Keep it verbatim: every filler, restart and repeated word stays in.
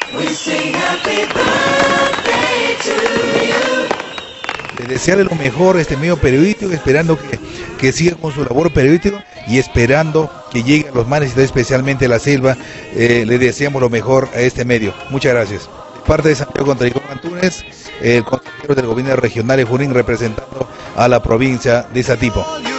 Le desearle lo mejor a este medio periodístico, esperando que, que siga con su labor periodística y esperando que lleguen los más necesitados, especialmente la selva. Eh, le deseamos lo mejor a este medio. Muchas gracias. De parte de Santiago Contraicón Antunes, el consejero del gobierno regional de Junín, representando a la provincia de Satipo.